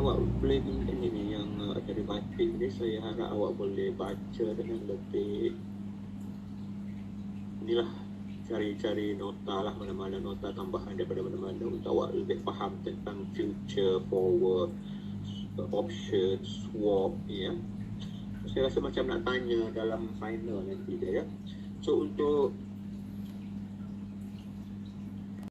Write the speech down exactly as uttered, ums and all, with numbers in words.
awak boleh ini ni yang uh, derivatif ni, saya harap awak boleh baca dengan lebih inilah, cari-cari nota lah, mana-mana nota tambahan daripada mana-mana untuk awak lebih faham tentang future, forward, option, swap ya. Saya rasa macam nak tanya dalam final nanti je ya. So untuk